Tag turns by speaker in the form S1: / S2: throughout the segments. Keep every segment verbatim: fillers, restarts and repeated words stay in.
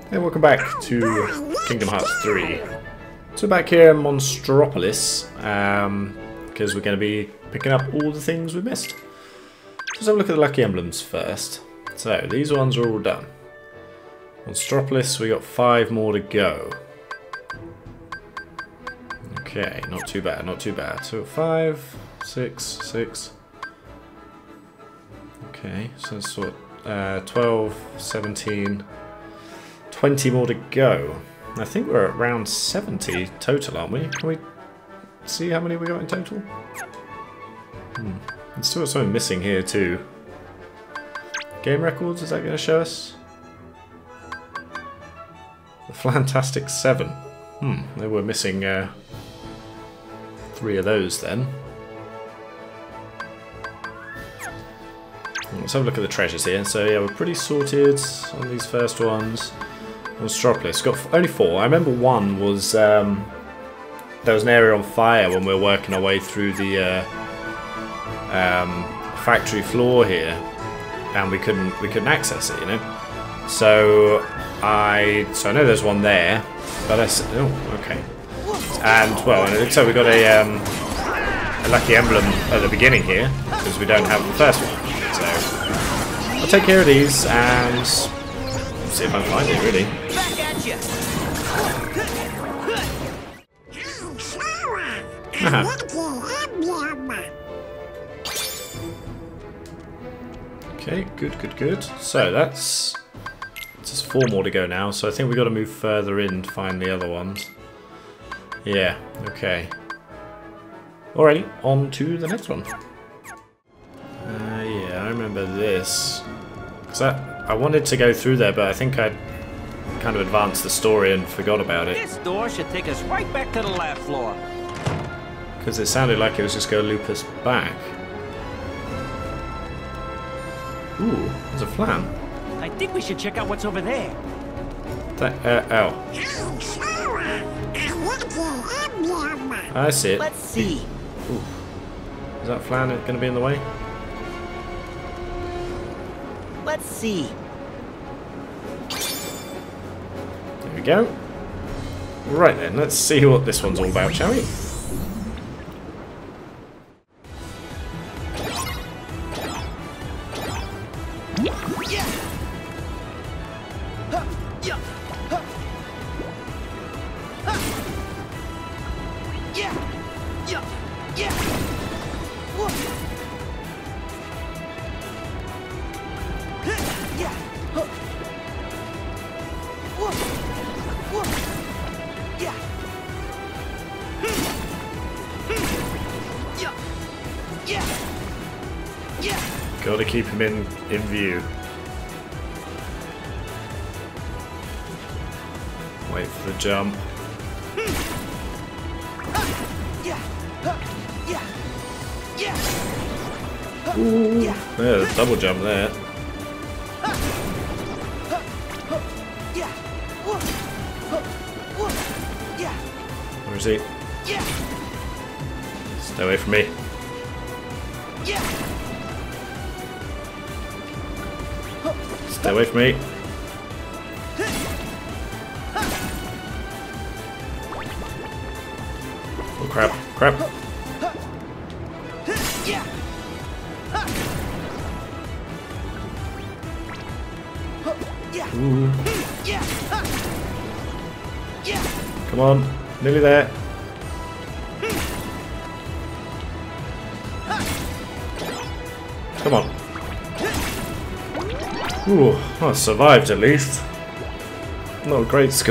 S1: Hey, welcome back to Kingdom Hearts three. So back here in Monstropolis, um, because we're going to be picking up all the things we missed. Let's have a look at the Lucky Emblems first. So, these ones are all done. Monstropolis, we got five more to go. Okay, not too bad, not too bad. So five, six, six. Okay, so that's what, uh, twelve, seventeen, twenty more to go. I think we're at round seventy total, aren't we? Can we see how many we got in total? Hmm. There's still something missing here too. Game records, is that going to show us? The Fantastic Seven. Hmm, they were missing uh, three of those then. Let's have a look at the treasures here. So yeah, we're pretty sorted on these first ones. Monstropolis, got f only four. I remember one was um, there was an area on fire when we were working our way through the uh, um, factory floor here, and we couldn't we couldn't access it, you know. So I so I know there's one there, but I s oh okay. And well, and it looks like we got a um, a lucky emblem at the beginning here because we don't have the first one. So I'll take care of these and see if I can find it, really.
S2: Back at you.
S1: Okay, good, good, good. So that's just four more to go now. So I think we've got to move further in to find the other ones. Yeah, okay. Alrighty, on to the next one. Uh, yeah, I remember this. Cause I, I wanted to go through there, but I think I kind of advanced the story and forgot about it.
S2: This door should take us right back to the lab floor.
S1: Because it sounded like it was just going to loop us back. Ooh, there's a flan.
S2: I think we should check out what's over there.
S1: That, uh, oh. I see it.
S2: Let's see.
S1: Ooh. Is that flan going to be in the way?
S2: Let's see.
S1: There we go. Right then, let's see what this one's all about, shall we? Gotta keep him in, in view. Wait for the jump. Ooh, there's a double jump there. Where is he? Stay away from me. Stay away from me. Oh crap, crap. Ooh. Come on, nearly there. Come on. Ooh, I survived at least. Not a great score.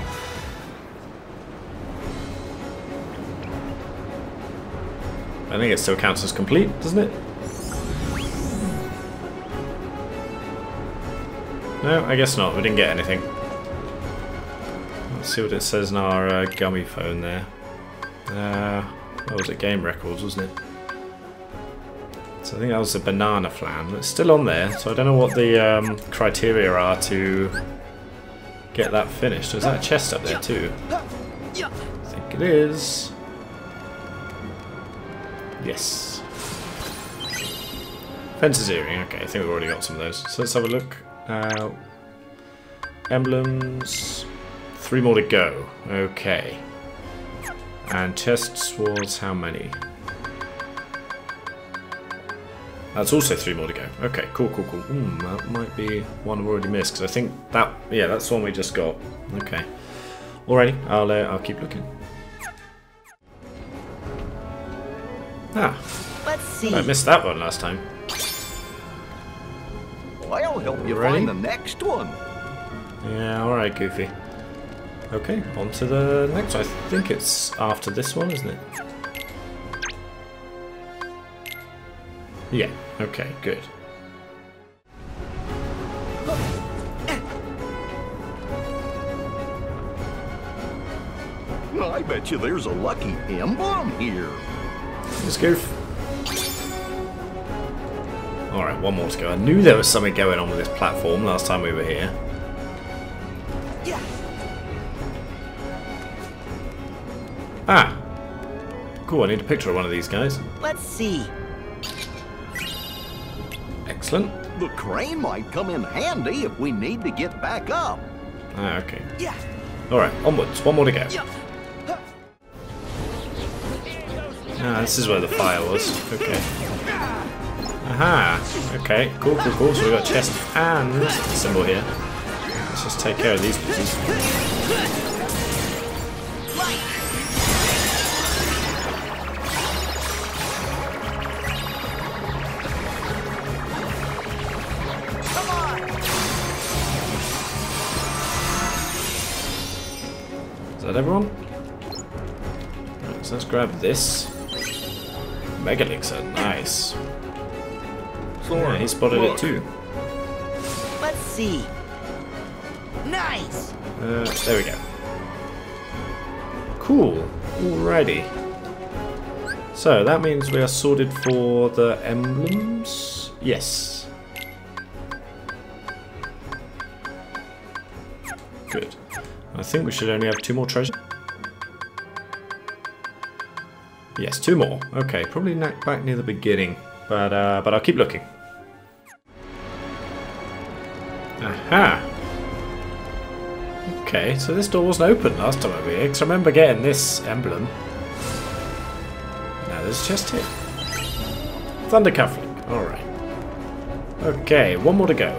S1: I think it still counts as complete, doesn't it? No, I guess not. We didn't get anything. Let's see what it says in our uh, gummy phone there. Uh, what was it? Game records, wasn't it? So I think that was a banana flan. It's still on there, so I don't know what the um, criteria are to get that finished. Is that a chest up there too? I think it is. Yes. Fencer's earring. Okay, I think we've already got some of those. So let's have a look. Uh, emblems. Three more to go. Okay. And chests was how many? That's also three more to go. Okay, cool, cool, cool. Mm, that might be one I've already missed, because I think that, yeah, that's the one we just got. Okay. Alrighty, I'll, uh, I'll keep looking. Ah.
S2: Let's see.
S1: I missed that one last time.
S3: I'll help you
S1: Ready?
S3: find the next one.
S1: Yeah, alright, Goofy. Okay, on to the next one. I think it's after this one, isn't it? Yeah, okay, good.
S3: I bet you there's a lucky emblem here.
S1: Let's go. Alright, one more to go. I knew there was something going on with this platform last time we were here.
S2: Yeah.
S1: Ah! Cool, I need a picture of one of these guys.
S2: Let's see.
S1: Excellent.
S3: The crane might come in handy if we need to get back up.
S1: Ah, okay.
S2: Yeah.
S1: Alright, onwards. One more to go.
S2: Yeah.
S1: Ah, this is where the fire was. Okay. Aha! Okay, cool, cool, cool. So we've got a chest and a symbol here. Let's just take care of these pieces. Is that everyone? Right, so let's grab this. Mega elixir, nice. Yeah, he spotted it too.
S2: Let's see. Nice.
S1: Uh, there we go. Cool. Alrighty. So that means we are sorted for the emblems. Yes. Good. I think we should only have two more treasures. Yes, two more. Okay, probably back near the beginning, but uh, but I'll keep looking. Aha! Okay, so this door wasn't open last time over here, because I remember getting this emblem. Now there's a chest here. Thunder cufflink. Alright. Okay, one more to go.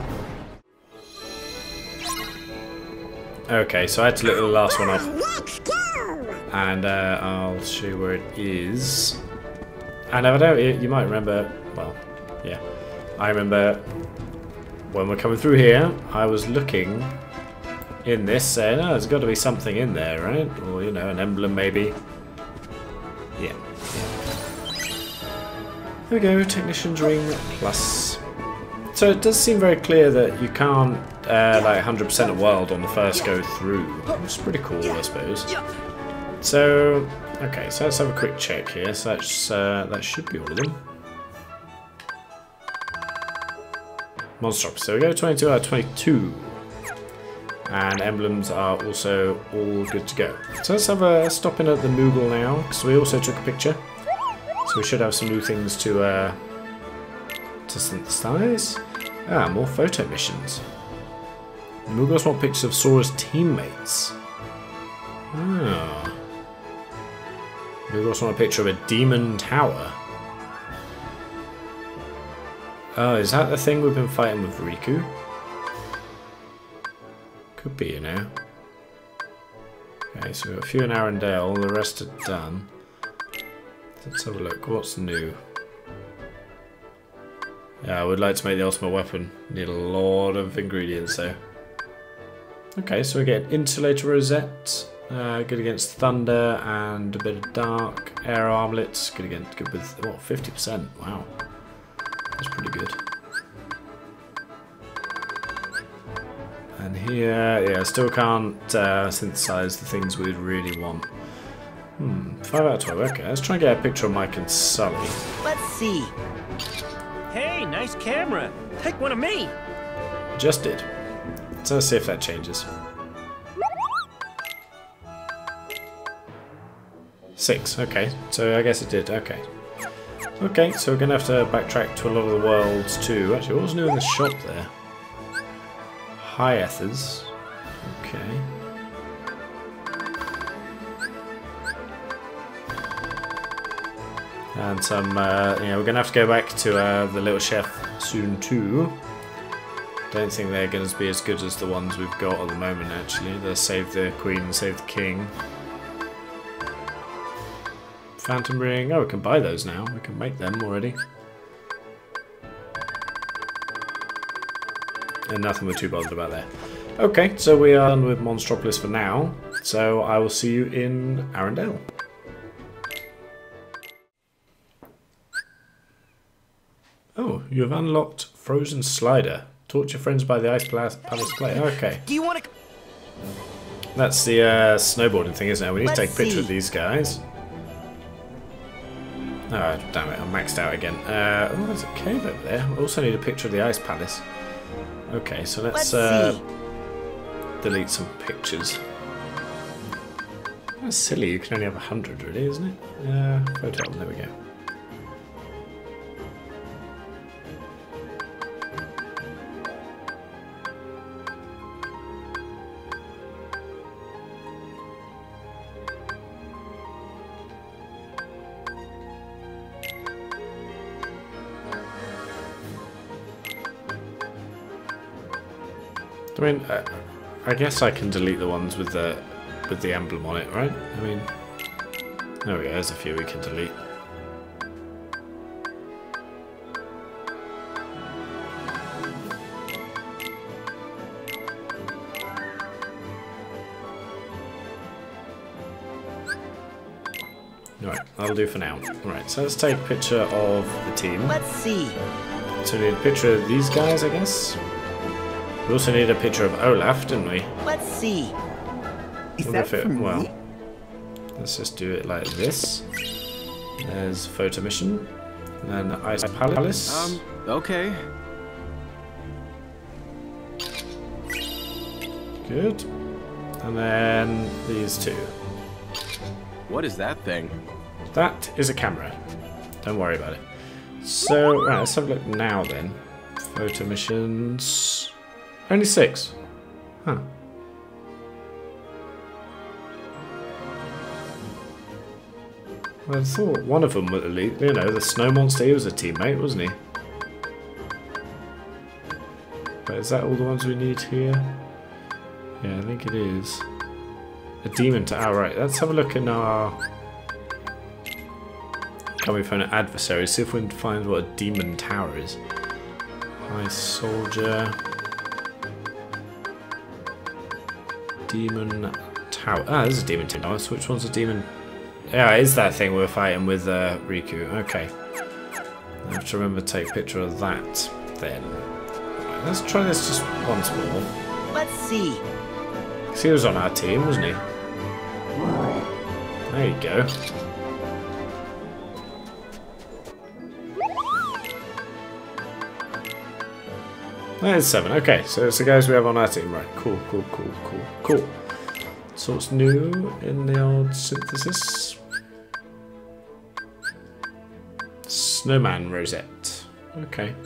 S1: Okay, so I had to look the last one up. And uh, I'll show you where it is. And I don't, you might remember, well, yeah. I remember when we're coming through here, I was looking in this saying, oh, there's got to be something in there, right? Or, you know, an emblem maybe. Yeah. There we go, Technician's Ring Plus. So it does seem very clear that you can't, uh, like, one hundred percent a world on the first go through. Which is pretty cool, I suppose. So, okay, so let's have a quick check here. So that's, uh, that should be all of them. Monstropolis. So we go twenty-two out of twenty-two. And emblems are also all good to go. So let's have a stop in at the Moogle now, because we also took a picture. So we should have some new things to, uh, to synthesize. Ah, more photo missions. The Moogles want pictures of Sora's teammates. Ah. We also want a picture of a demon tower. Oh, is that the thing we've been fighting with Riku? Could be, you know. Okay, so we've got a few in Arendelle, the rest are done. Let's have a look. What's new? Yeah, I would like to make the ultimate weapon. Need a lot of ingredients though. Okay, so we get insulator rosette. Uh, good against thunder and a bit of dark. Air armlets, good against good with what fifty percent. Wow, that's pretty good. And here, yeah, still can't uh, synthesize the things we'd really want. Hmm, five out of twelve. Okay, let's try and get a picture of Mike and Sully.
S2: Let's see.
S4: Hey, nice camera. Take one of me.
S1: Just did. So let's see if that changes. Six, okay. So I guess it did, okay. Okay, so we're going to have to backtrack to a lot of the worlds too. Actually, what was new in the shop there? high ethers. Okay. And some, uh, you know, we're going to have to go back to uh, the little chef soon too. Don't think they're going to be as good as the ones we've got at the moment, actually. They'll save the queen and save the king. Phantom ring. Oh, we can buy those now. We can make them already. And nothing we're too bothered about there. Okay, so we are done with Monstropolis for now. So I will see you in Arendelle. Oh, you have unlocked Frozen Slider. Talk to your friends by the Ice Palace play. Okay.
S2: Do you want to?
S1: That's the uh, snowboarding thing, isn't it? We need
S2: Let's
S1: to take a picture
S2: see.
S1: of these guys. Oh, damn it, I'm maxed out again. Uh, oh, there's a cave over there. We also need a picture of the Ice Palace. Okay, so let's,
S2: Let's
S1: uh,
S2: see.
S1: delete some pictures. That's silly, you can only have a hundred, really, isn't it? Uh, photo album, there we go. I mean, uh, I guess I can delete the ones with the with the emblem on it, right? I mean, there we go. There's a few we can delete. Alright, that'll do for now. Alright, so let's take a picture of the team.
S2: Let's see.
S1: So we need a picture of these guys, I guess. We also need a picture of Olaf, didn't we?
S2: Let's see.
S5: Is
S1: Wonder
S5: that
S1: if it-
S5: for me?
S1: well, let's just do it like this. There's photo mission. And then Ice Palace.
S5: Um, okay.
S1: Good. And then these two.
S5: What is that thing?
S1: That is a camera. Don't worry about it. So, right, let's have a look now then. Photo missions. Only six. Huh. Well, I thought one of them was elite. You know, the snow monster, he was a teammate, wasn't he? But is that all the ones we need here? Yeah, I think it is. A demon to... Oh, right. Let's have a look in our... Can we find an adversary? See if we can find what a demon tower is. High soldier... Demon tower. Ah, this is a demon tower. So which one's a demon? Yeah, it is that thing we were fighting with uh, Riku. Okay. I have to remember to take a picture of that then. Right, let's try this just once more.
S2: Let's see.
S1: Because he was on our team, wasn't he? There you go. There's seven. Okay, so it's the guys we have on our team. Right, cool, cool, cool, cool, cool. So what's new in the old synthesis? Snowman rosette. Okay.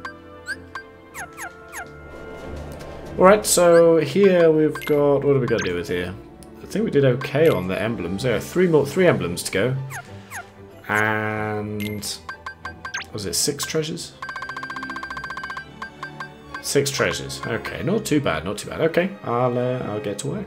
S1: Alright, so here we've got... What do we got to do with here? I think we did okay on the emblems. There are three more, three emblems to go. And... Was it six treasures? Six treasures. Okay, not too bad, not too bad. Okay, I'll uh, I'll get to work.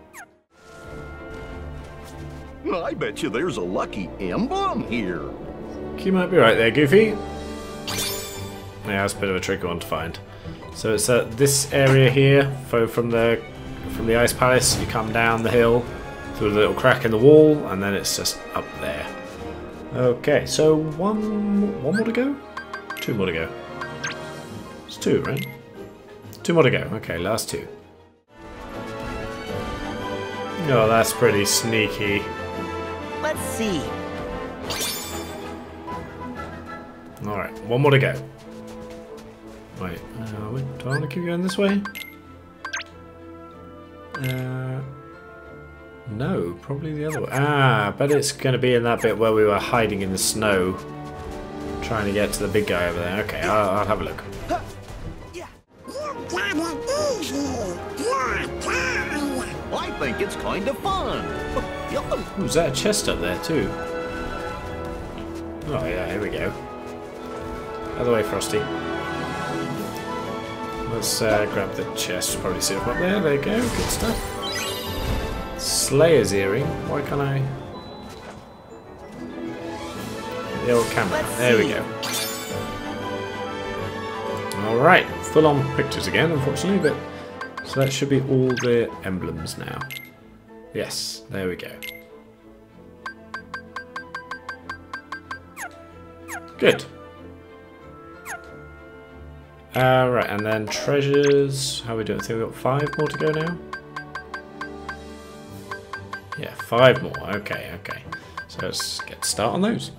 S3: I bet you there's a lucky emblem here.
S1: You might be right there, Goofy. Yeah, that's a bit of a tricky one to find. So it's at this area here. So from the from the Ice Palace, you come down the hill through a little crack in the wall, and then it's just up there. Okay, so one one more to go. Two more to go. It's two, right? Two more to go. Okay, last two. Oh, that's pretty sneaky.
S2: Let's see.
S1: Alright, one more to go. Wait, uh, wait, do I want to keep going this way? Uh, no, probably the other way. Ah, I bet it's going to be in that bit where we were hiding in the snow. Trying to get to the big guy over there. Okay, I'll, I'll have a look.
S2: Yeah.
S6: You got it easy.
S3: think it's kind of fun.
S1: Ooh, is that a chest up there too? Oh yeah, here we go. Other way, Frosty. Let's uh, grab the chest. Probably see it up there. There you go. Good stuff. Slayer's earring. Why can't I? The old camera.
S2: Let's
S1: There we
S2: see.
S1: go. Alright. Full on pictures again, unfortunately, but so that should be all the emblems now. Yes. There we go. Good. Uh, right, and then treasures. How are we doing? I think we've got five more to go now. Yeah, five more. Okay, okay. So let's get a start on those.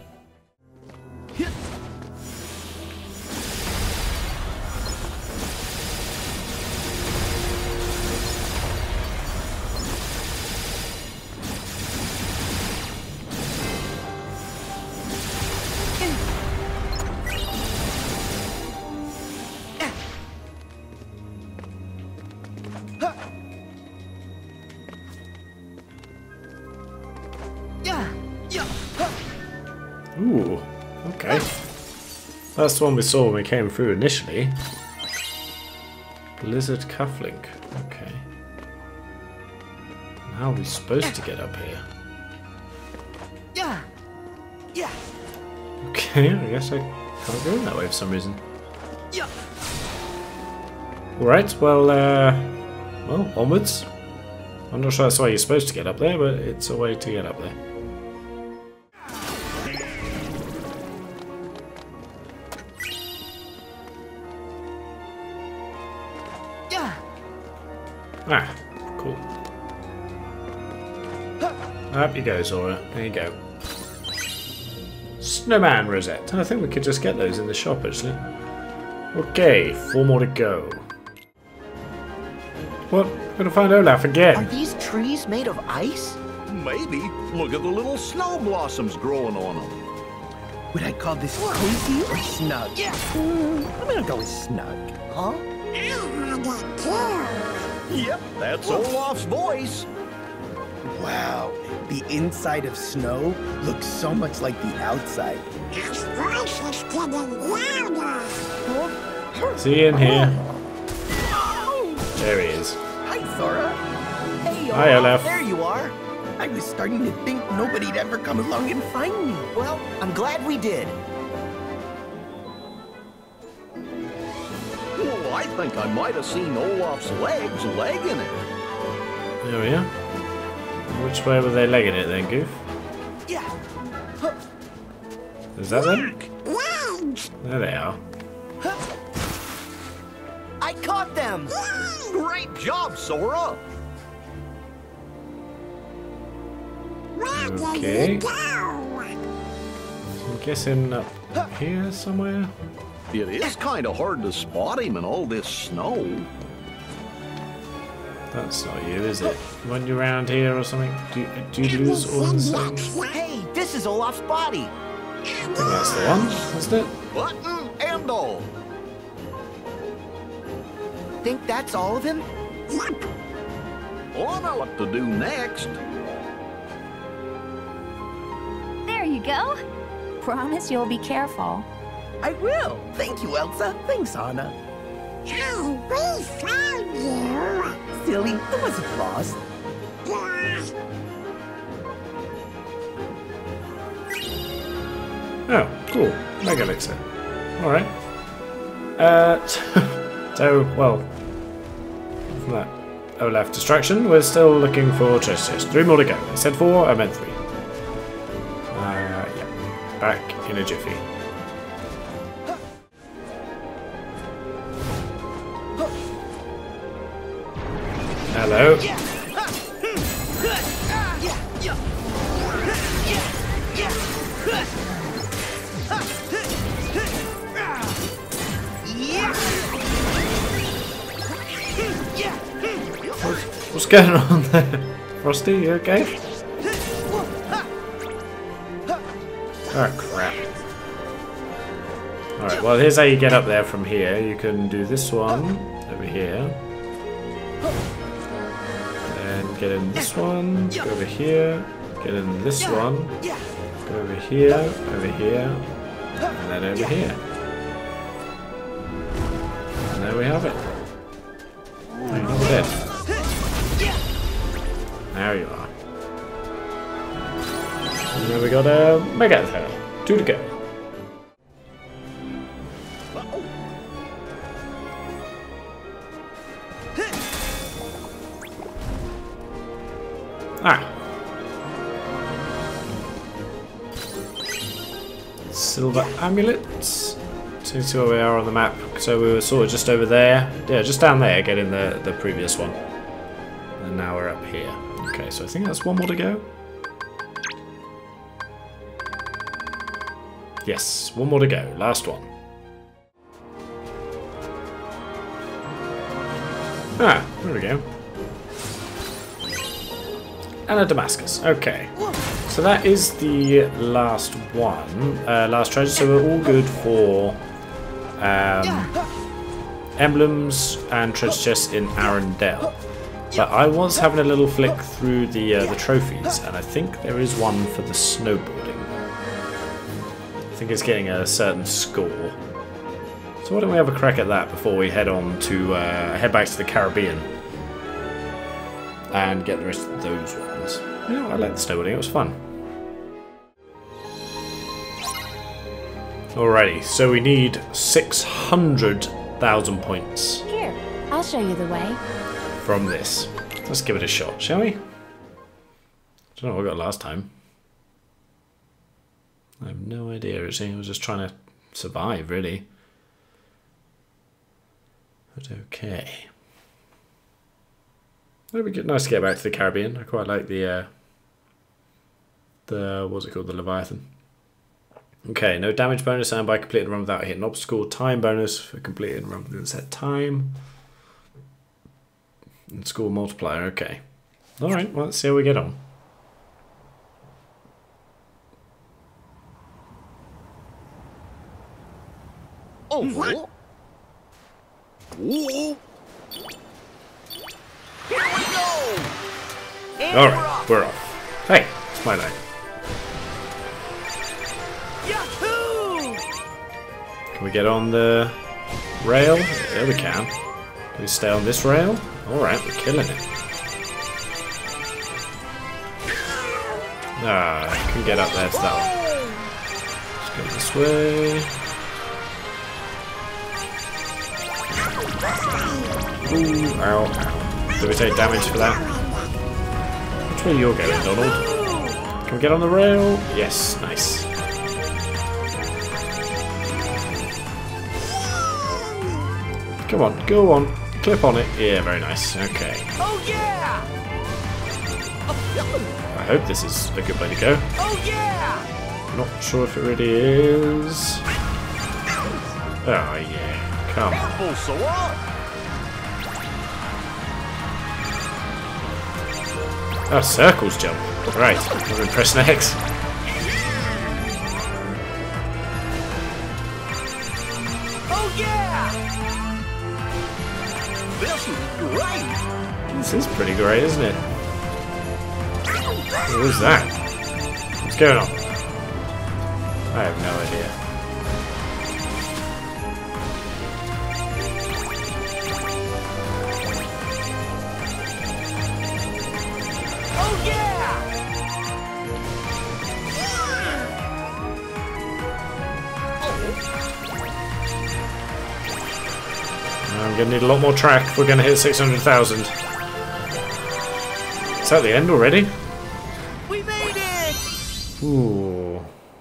S1: Ooh, okay. That's the one we saw when we came through initially. Blizzard cufflink. Okay. How are we supposed to get up here?
S2: Yeah. Yeah.
S1: Okay, I guess I can't go that way for some reason.
S2: Yeah.
S1: Alright, well, uh, well, onwards. I'm not sure that's the way you're supposed to get up there, but it's a way to get up there.
S2: Yeah.
S1: Ah, cool. Up you go, Zora. There you go. Snowman rosette. I think we could just get those in the shop, actually. Okay, four more to go. What? We're gonna find Olaf
S2: Are
S1: again.
S2: these trees made of ice?
S3: Maybe. Look at the little snow blossoms growing on them.
S6: Would I call this cozy or snug?
S2: Yeah.
S6: Mm, I'm gonna go with snug.
S2: Huh?
S3: Yep, that's Olaf's voice.
S6: Wow, the inside of snow looks so much like the outside.
S1: See you in here. There he is.
S6: Hi, Zora.
S2: Hey,
S1: Hi,
S2: Olaf.
S1: Olaf.
S2: There you are.
S6: I was starting to think nobody'd ever come along and find me.
S2: Well, I'm glad we did.
S3: Well, I think I might have seen Olaf's legs legging it.
S1: There we are. Which way were they legging it then, Goof?
S2: Yeah.
S1: Is that them? There they are.
S2: I caught them.
S3: Great job, Sora.
S1: Okay. So I'm guessing up here somewhere.
S3: It is kind of hard to spot him in all this snow.
S1: That's not you, is it? Run you around here or something? Do you, do you lose all the same?
S2: Hey, this is Olaf's body.
S1: I think that's the one, isn't it?
S3: Button and all.
S2: Think that's all of him?
S3: Oh, I know what to do next.
S7: There you go. Promise you'll be careful.
S6: I will. Thank you, Elsa. Thanks, Anna.
S8: Hey, we found you.
S6: Silly, I wasn't lost.
S1: Oh, cool. Mega Elixir. Alright. Uh, so, well, from that Olaf distraction, we're still looking for treasure chests. Three more to go. I said four, I meant three. Uh, yeah. Back in a jiffy. Hello. What's going on there? Frosty, you okay? Oh crap. Alright, well here's how you get up there from here. You can do this one over here. And get in this one, go over here, get in this one, go over here, over here, and then over here. And there we have it. Oh, you're not dead. There you are. And then we got a Mega Tail. Two to go. Ah. Silver amulets. So you see where we are on the map. So we were sort of just over there. Yeah, just down there, getting the, the previous one. And now we're up here. Okay, so I think that's one more to go. Yes, one more to go. Last one. Ah, there we go. And a Damascus. Okay. So that is the last one. Uh, last treasure. So we're all good for um, emblems and treasure chests in Arendelle. But I was having a little flick through the uh, the trophies, and I think there is one for the snowboarding. I think it's getting a certain score. So why don't we have a crack at that before we head on to uh, head back to the Caribbean and get the rest of those ones. Yeah, I like the snowboarding. It was fun. Alrighty, so we need six hundred thousand points.
S7: Here, I'll show you the way.
S1: From this. Let's give it a shot, shall we? I don't know what I got last time. I have no idea, actually. I was just trying to survive, really. But okay. It'd be nice to get back to the Caribbean. I quite like the, uh, the, what's it called, the Leviathan. Okay, no damage bonus and by completing the run without hitting an obstacle. Time bonus for completing the run within set time. And score multiplier, okay. Alright, well, let's see how we get on.
S3: Oh, what? Whoa. Here we go!
S1: Alright, we're off. Hey, it's my night.
S2: Yahoo!
S1: Can we get on the rail? Yeah, we can. Can we stay on this rail? Alright, we're killing it. Ah, I can get up there to that one. Let's go this way. Ooh, ow, ow. Did we take damage for that? Which way you're going, Donald? Can we get on the rail? Yes, nice. Come on, go on. Clip on it. Yeah, very nice. Okay.
S2: Oh yeah!
S1: I hope this is a good way to go.
S2: Oh yeah!
S1: Not sure if it really is. Oh yeah, come on.
S3: Careful, Sora!
S1: Oh, circles jump. Right, I'm going to press next.
S2: Oh yeah!
S3: This is great!
S1: This is pretty great, isn't it? What was that? What's going on? I have no idea.
S2: Oh yeah!
S1: I'm going to need a lot more track if we're going to hit six hundred thousand. Is that the end already?
S2: We made it!
S1: Ooh.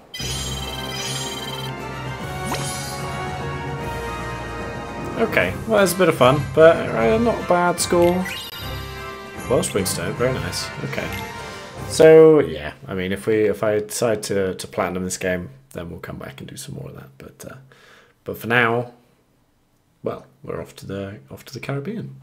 S1: Okay, well that's a bit of fun, but uh, not a bad score. Well, Springstone, very nice. Okay. So yeah, I mean, if we if I decide to to platinum this game, then we'll come back and do some more of that. But uh, but for now, well, we're off to the off to the Caribbean.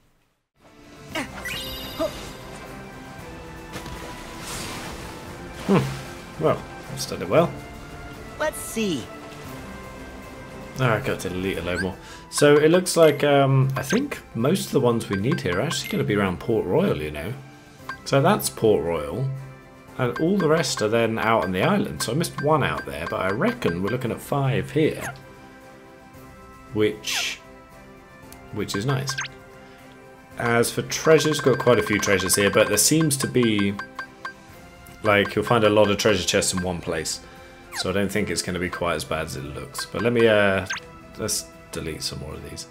S1: Hmm. Well, I've studied well.
S2: Let's see.
S1: Oh, I've got to delete a load more. So it looks like um, I think most of the ones we need here are actually going to be around Port Royal, you know. So that's Port Royal. And all the rest are then out on the island. So I missed one out there, but I reckon we're looking at five here. Which, which is nice. As for treasures, got quite a few treasures here, but there seems to be, like, you'll find a lot of treasure chests in one place. So I don't think it's going to be quite as bad as it looks. But let me, uh, let's delete some more of these.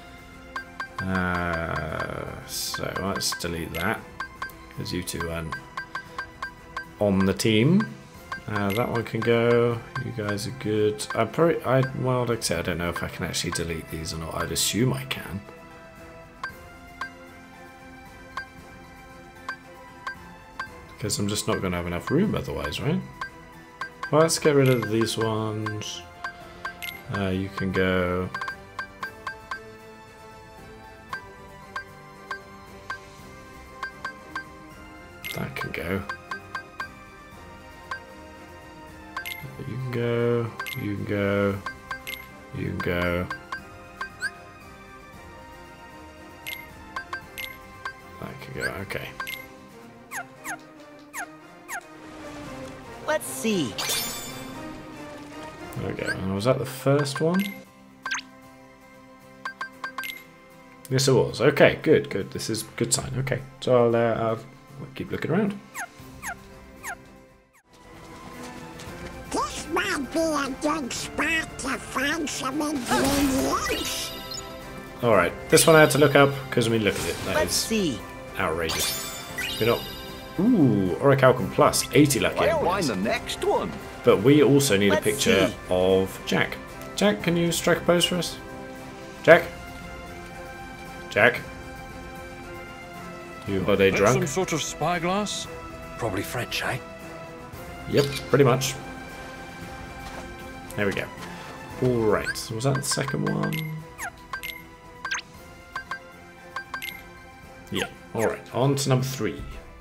S1: Uh, so let's delete that, because you two aren't on the team. Uh, that one can go. You guys are good. I probably, I well, like I said, I don't know if I can actually delete these or not. I'd assume I can. Because I'm just not going to have enough room otherwise, right? Well, let's get rid of these ones. Uh, you can go. That can go. You can go, you can go, you can go. That can go, okay.
S2: Let's see.
S1: There we go. And was that the first one? Yes, it was. Okay, good, good. This is a good sign. Okay, so I'll, uh, I'll keep looking around.
S8: This might be a good spot to find some ingredients.
S1: Alright, this one I had to look up because, I mean, look at it. That
S2: Let's
S1: is
S2: see.
S1: outrageous. We're not. Ooh, Orichalcum Plus, eighty lucky
S3: Well, find
S1: emblems.
S3: the next one.
S1: But we also need
S2: Let's
S1: a picture
S2: see.
S1: of Jack. Jack, can you strike a pose for us? Jack? Jack? You holiday
S9: That
S1: drunk?
S9: some sort of spyglass? Probably French, eh?
S1: Yep, pretty much. There we go. Alright, so was that the second one? Yeah, alright, on to number three.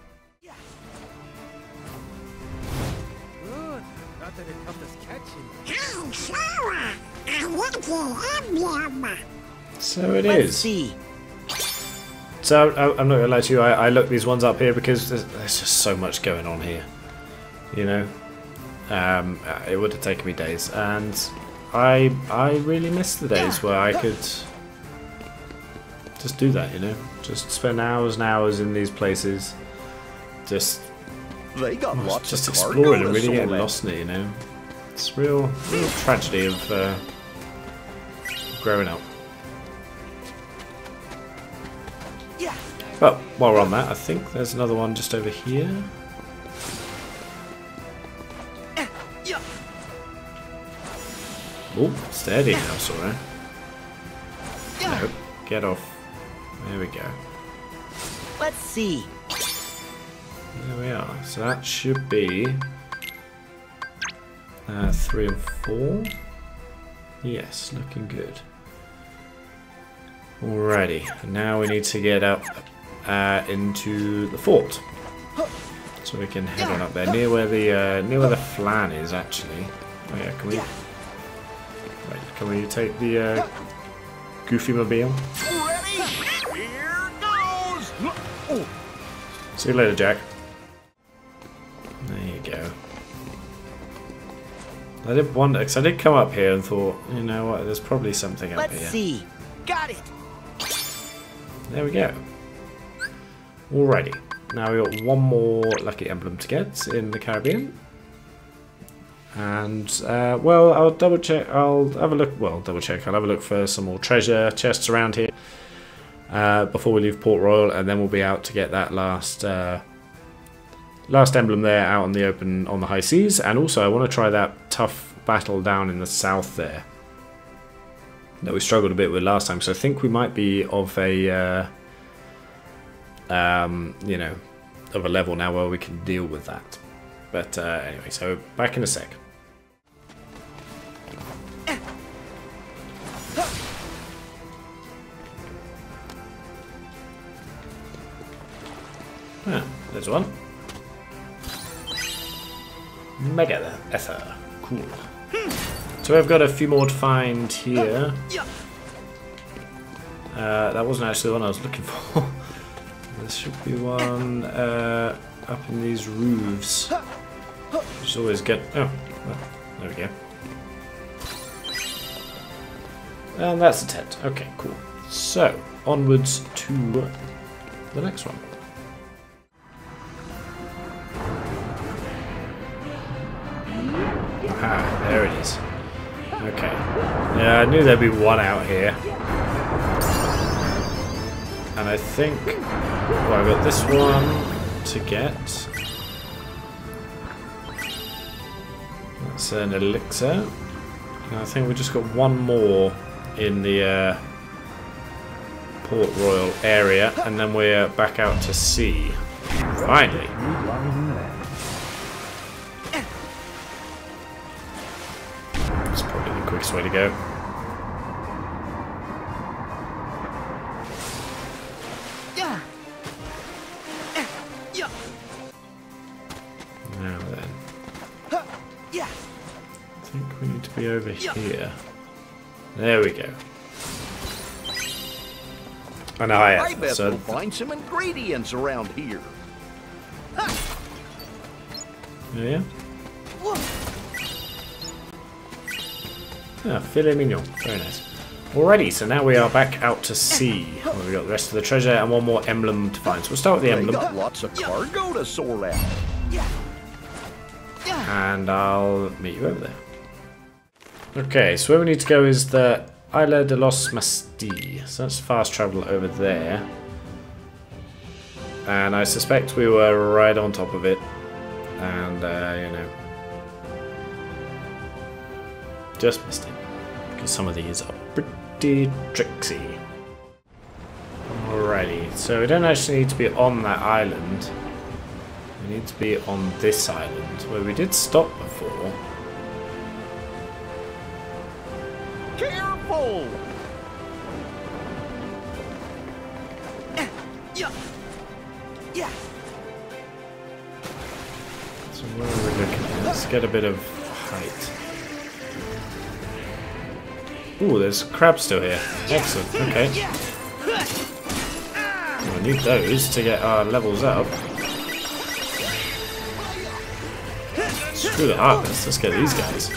S8: Hey, Sarah, a lucky emblem.
S1: So it
S2: Let's
S1: is.
S2: see.
S1: So I, I'm not gonna lie to you. I, I looked these ones up here because there's, there's just so much going on here. You know, um, it would have taken me days, and I I really miss the days where I could just do that. You know, just spend hours and hours in these places, just
S3: They got lots
S1: just
S3: of
S1: exploring
S3: cargo
S1: and really
S3: to
S1: getting
S3: sort
S1: lost in it. You know, it's real real tragedy of uh, growing up. But while we're on that, I think there's another one just over here. Oh, steady now, sorry. No, get off. There we go.
S2: Let's see.
S1: There we are. So that should be uh, three and four. Yes, looking good. Alrighty, and now we need to get up uh, into the fort, so we can head on up there near where the uh, near where the flan is actually. Oh yeah, can we? Wait, can we take the uh, Goofy Mobile?
S2: Ready? Here goes.
S1: See you later, Jack. There you go. I did wonder, because I did come up here and thought, you know what, there's probably something up
S2: Let's
S1: here.
S2: see. Got it.
S1: There we go. Alrighty. Now we got one more lucky emblem to get in the Caribbean. And, uh, well, I'll double check. I'll have a look. Well, double check. I'll have a look for some more treasure chests around here uh, before we leave Port Royal, and then we'll be out to get that last uh, last emblem there out on the open on the high seas. And also, I want to try that tough battle down in the south there that we struggled a bit with last time. So I think we might be of a uh, um, you know, of a level now where we can deal with that. But uh, anyway, so back in a sec. Ah, there's one. Mega Ether. Cool. So we've got a few more to find here. Uh, that wasn't actually the one I was looking for. There should be one. Uh, up in these roofs. Just always get... Oh, well, there we go. And that's a tent. Okay, cool. So, onwards to the next one. Ah, there it is. Okay. Yeah, I knew there'd be one out here. And I think... Well, I've got this one to get. That's an elixir. And I think we just got one more in the uh, Port Royal area, and then we're back out to sea. Finally. That's probably the quickest way to go. Now then. I think we need to be over here. There we go. And I
S3: I
S1: have.
S3: bet
S1: So
S3: we'll find some ingredients around here.
S1: yeah. Ah, filet mignon. Very nice. Alrighty, so now we are back out to sea. Well, we've got the rest of the treasure and one more emblem to find. So we'll start with the
S3: They
S1: emblem.
S3: got lots of cargo to sort out.
S1: And I'll meet you over there. Okay, so where we need to go is the Isla de los Masti. So that's fast travel over there. And I suspect we were right on top of it. And, uh, you know, just missed it. Because some of these are pretty tricksy. Alrighty, so we don't actually need to be on that island. We need to be on this island, where we did stop before.
S3: Careful!
S1: So where are we looking at? Let's get a bit of height. Ooh, there's crabs still here. Excellent, okay. Well, I need those to get our levels up. Screw the harvest, let's get these guys.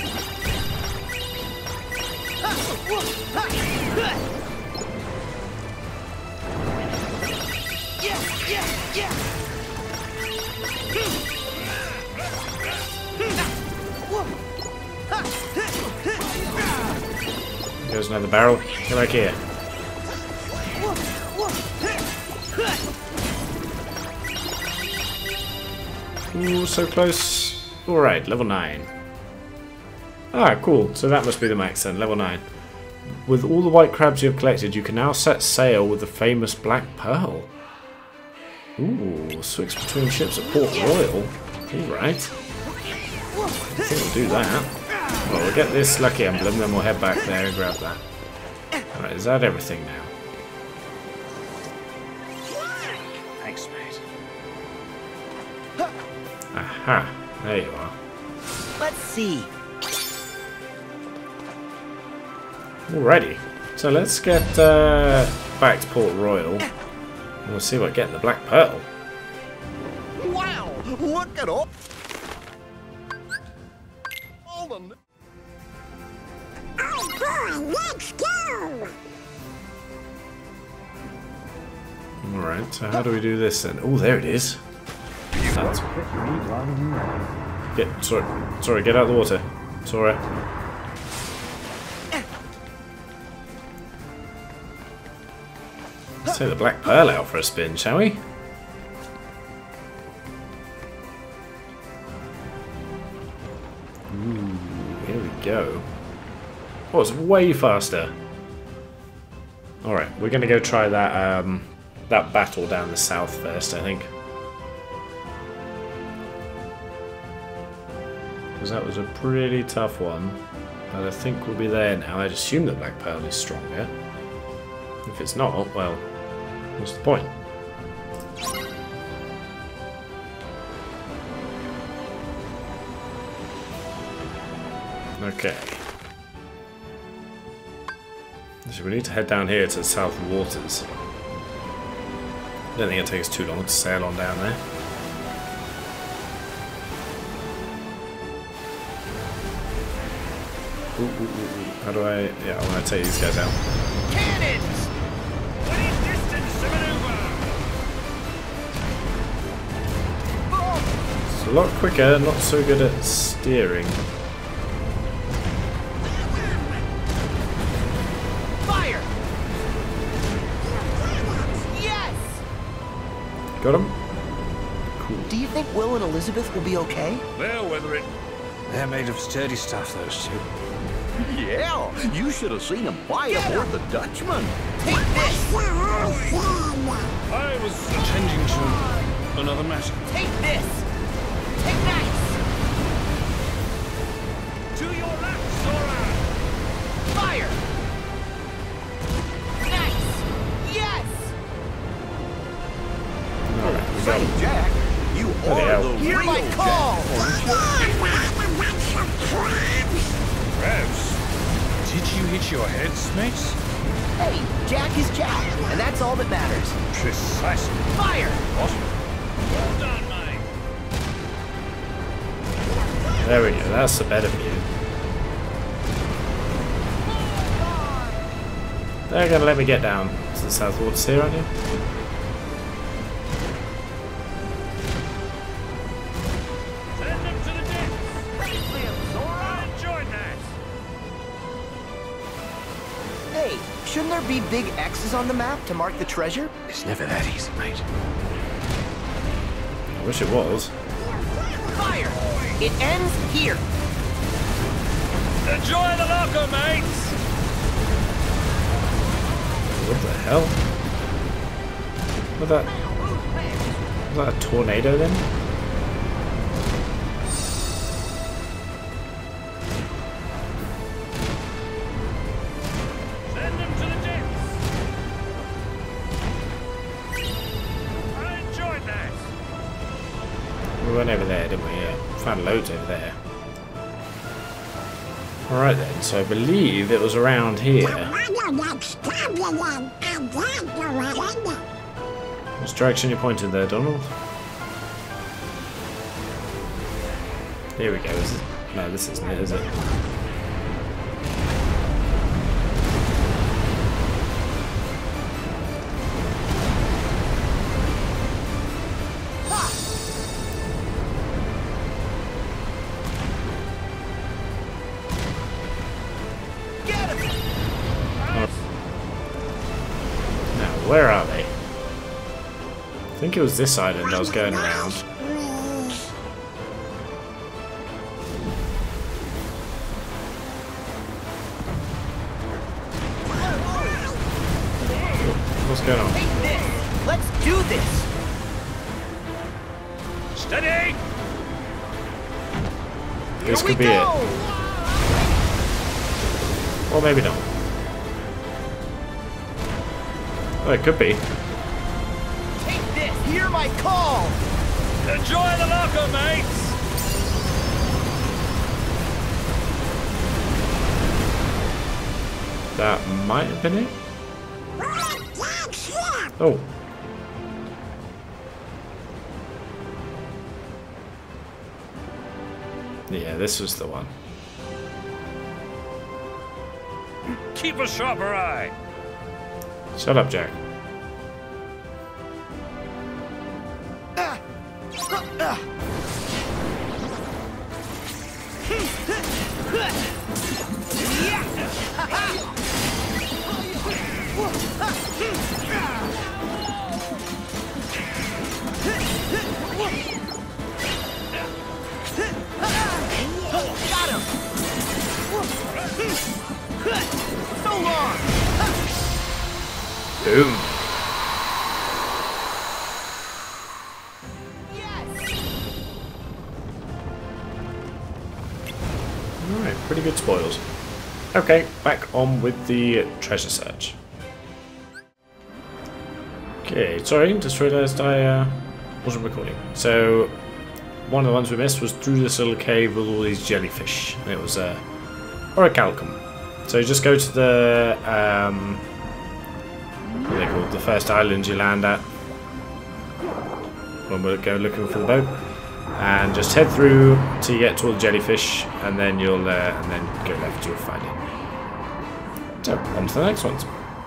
S1: There's another barrel. Get back here. Ooh, so close. Alright, level nine. Ah, cool. So that must be the max then, level nine. With all the white crabs you have collected, you can now set sail with the famous Black Pearl. Ooh, switch between ships at Port Royal. Alright. I think we'll do that. Well, we'll get this Lucky Emblem, then we'll head back there and grab that. Alright, is that everything now?
S9: Thanks, mate.
S1: Aha, there you are.
S2: Let's see.
S1: Alrighty, so let's get uh, back to Port Royal. And we'll see what getting the Black Pearl.
S3: Wow! Look at all. all the...
S8: Oh boy, let's go!
S1: Alright, so how do we do this then? Oh, there it is. That's... Get, sorry, sorry, get out of the water. Sorry. Let's take the Black Pearl out for a spin, shall we? Ooh, here we go. Oh, it's way faster. Alright, we're going to go try that, um, that battle down the south first, I think. Because that was a pretty tough one. But I think we'll be there now. I'd assume that Black Pearl is stronger. If it's not, well, what's the point? Okay. So we need to head down here to the South Waters. I don't think it takes too long to sail on down there. Ooh, ooh, ooh, ooh. How do I... Yeah, I want to take these guys out.
S2: Cannons!
S9: What is distance to maneuver?
S1: It's a lot quicker, not so good at steering.
S2: Fire! Yes!
S1: Got him?
S2: Do you think Will and Elizabeth will be okay?
S9: They'll weather it. They're made of sturdy stuff, those two.
S3: Yeah, you should have seen him fly aboard the Dutchman.
S2: Take this!
S9: I was attending to another matter.
S2: Take this! Take nice!
S9: To your left, Sora!
S2: Fire! Nice! Yes!
S1: Alright, we got
S3: Say,
S1: him.
S3: Jack, you
S1: Bloody
S3: are
S1: hell.
S3: the
S2: Hear
S3: real
S2: my
S3: Jack,
S2: call!
S3: aren't you?
S9: Crabs? Did you hit your heads, mates?
S2: Hey, Jack is Jack, and that's all that matters.
S9: Precisely.
S2: Fire!
S9: What? Well done, mate.
S1: There we go, that's a better view. They're gonna let me get down to the south waters here, aren't you?
S9: Send them to the deck. Sora, enjoy that.
S2: Hey, shouldn't there be big X's on the map to mark the treasure?
S9: It's never that easy, mate.
S1: I wish it was.
S2: Fire! It ends here.
S9: Enjoy the locker, mates.
S1: What the hell? Was that, was that a tornado then?
S9: Send them to the decks. I enjoyed that.
S1: We went over there, didn't we? Yeah. Found loads over there. Alright then, so I believe it was around here. Which direction you pointed there, Donald? Here we go, is it? No, this isn't it, is it?
S2: Get him!
S1: Now, where are they? I think it was this island I was going around. What's going on?
S2: Take this! Let's do this!
S9: Steady.
S1: This
S2: Here
S1: could
S2: we
S1: be
S2: go!
S1: it. Or maybe not. Oh, it could be.
S2: Take this! Hear my call!
S9: Enjoy the locker, mates.
S1: That might have been it. Oh. Yeah, this was the one.
S9: Keep a sharper eye.
S1: Shut up, Jack.
S2: Got him! So long!
S1: Boom. Alright, pretty good spoils. Okay, back on with the treasure search. Okay, sorry, just realised I uh, wasn't recording. So, one of the ones we missed was through this little cave with all these jellyfish. And it was uh, orichalcum. So you just go to the, um, what are they called? The first island you land at when we go looking for the boat. and just head through till you get to all the jellyfish, and then you'll uh, and then go left, you'll find it. So on to the next ones.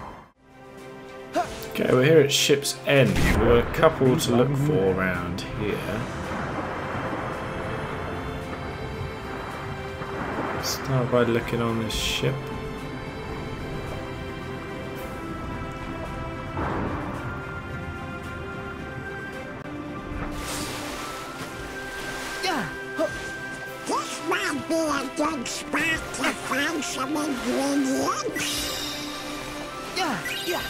S1: Okay, we're here at Ship's End. We've got a couple to look for around here. Start by looking on this ship.
S8: This might be a good spot to find some ingredients.
S2: Yeah, yeah.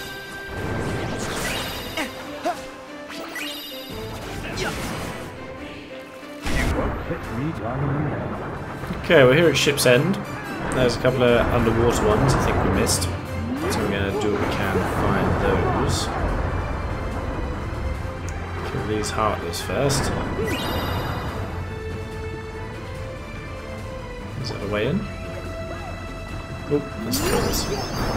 S1: Okay, we're here at Ship's End. There's a couple of underwater ones I think we missed. So we're going to do what we can to find those. Kill these heartless first. Is there a way in? Oh, let's kill this.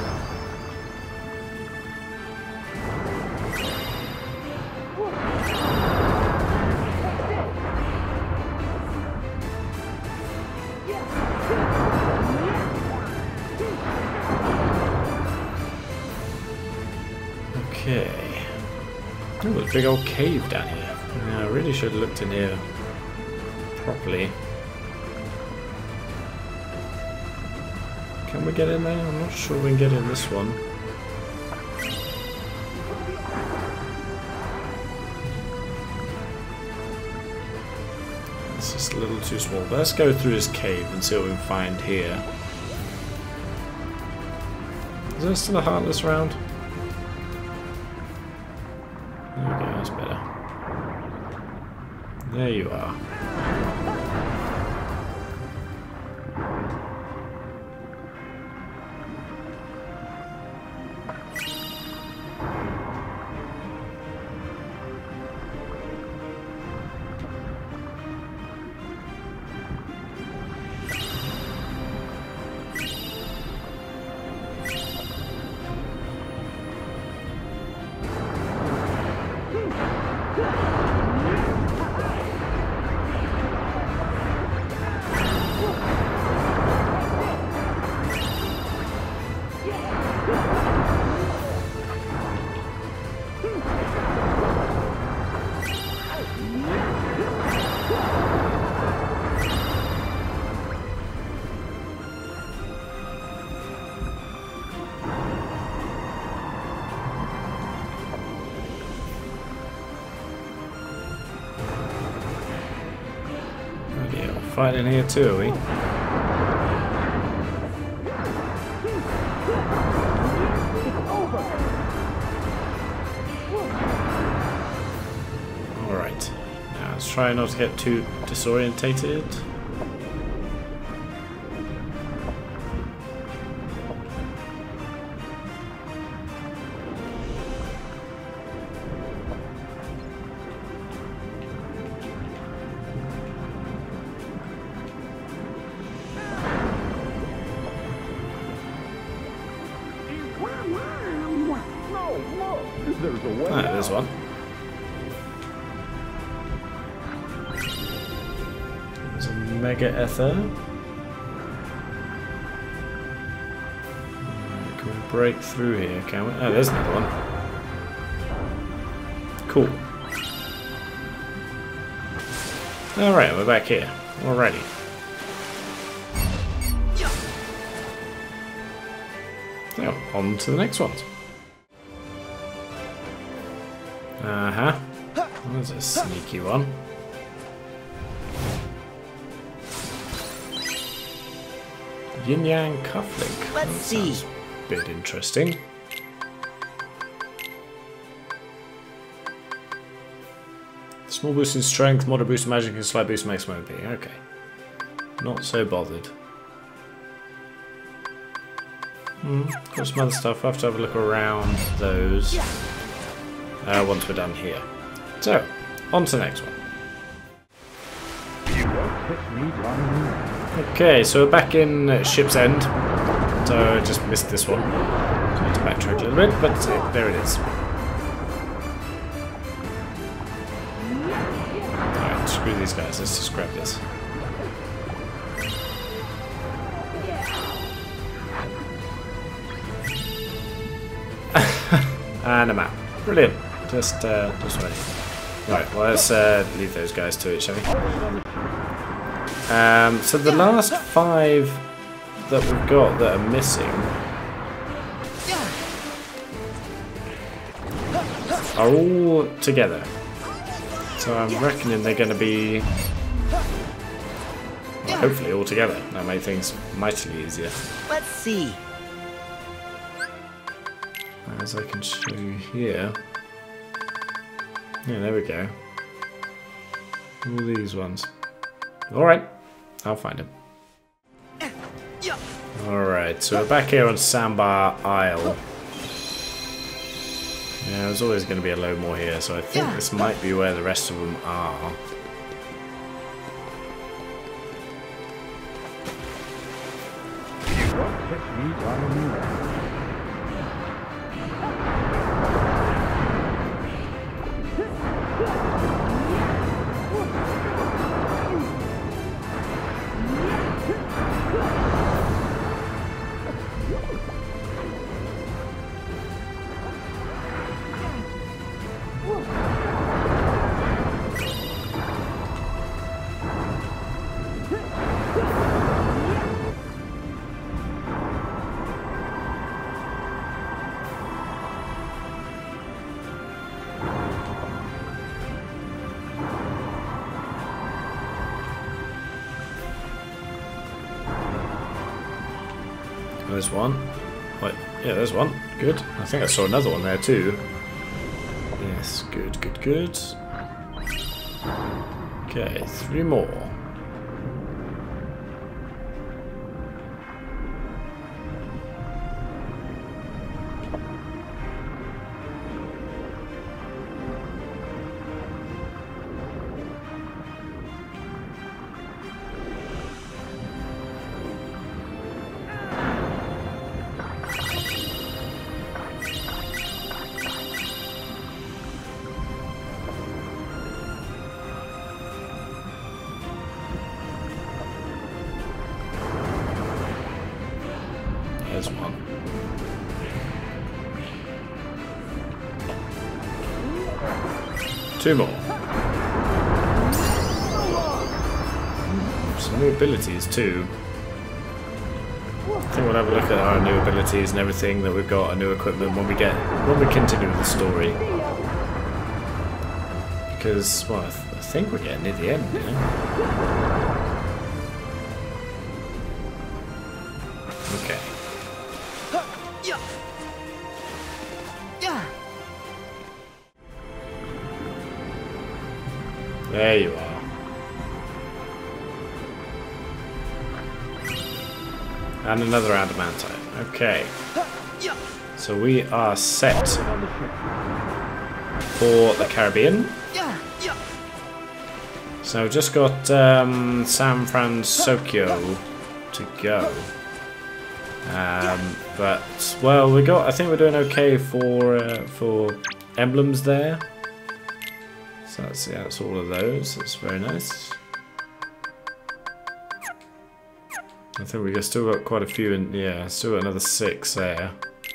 S1: Okay. Oh, there's a big old cave down here. Yeah, I really should have looked in here properly. Can we get in there? I'm not sure we can get in this one. It's just a little too small. But let's go through this cave and see what we can find here. Is there still a heartless around? There we go, that's better. There you are. Fighting here too, are we? Alright. Now let's try not to get too disorientated. Ah, there's one. There's a mega ether. Can we break through here, can we? Oh, there's another one. Cool. Alright, we're back here. Alrighty. So, on to the next ones. Uh-huh. That's a sneaky one. Yin Yang Cufflink.
S2: Let's
S1: that
S2: see.
S1: Sounds a bit interesting. Small boost in strength, moderate boost in magic, and slight boost in maximum O P. Okay. Not so bothered. Hmm, got some other stuff. I'll have to have a look around those uh, once we're done here. So, on to the next one. Okay, so we're back in uh, Ship's End. So I just missed this one. So I need to backtrack a little bit, but uh, there it is. Alright, screw these guys. Let's just grab this. And I'm out. Brilliant. Just, uh, just wait. Right, well, let's uh, leave those guys to it, shall we? Um, so the last five that we've got that are missing are all together. So I'm reckoning they're going to be, well, hopefully all together. That'll make things mightily easier.
S2: Let's see.
S1: As I can show you here. Yeah, there we go. All these ones. Alright, I'll find them. Alright, so we're back here on Sandbar Isle. Yeah, there's always going to be a load more here, so I think this might be where the rest of them are. There's one. Wait, yeah, there's one. Good. I think I saw another one there too. Yes, good, good, good. Okay, three more. There's one. Two more. Some new abilities too. I think we'll have a look at our new abilities and everything that we've got, our new equipment when we get when we continue with the story. Because, well, I, th I think we're getting near the end now. Okay. There you are. And another adamantite. Okay. So we are set for the Caribbean. So we've just got um, San Francisco to go. Um, but well, we got. I think we're doing okay for uh, for emblems there. So that's yeah, that's all of those. That's very nice. I think we still got quite a few, in yeah, still got another six there,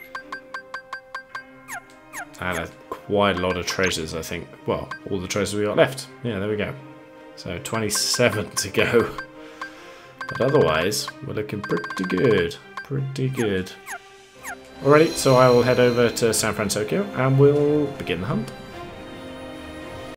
S1: and a, quite a lot of treasures. I think. Well, all the treasures we got left. Yeah, there we go. So twenty-seven to go. But otherwise, we're looking pretty good. Pretty good. Alrighty, so I will head over to San Francisco and we'll begin the hunt.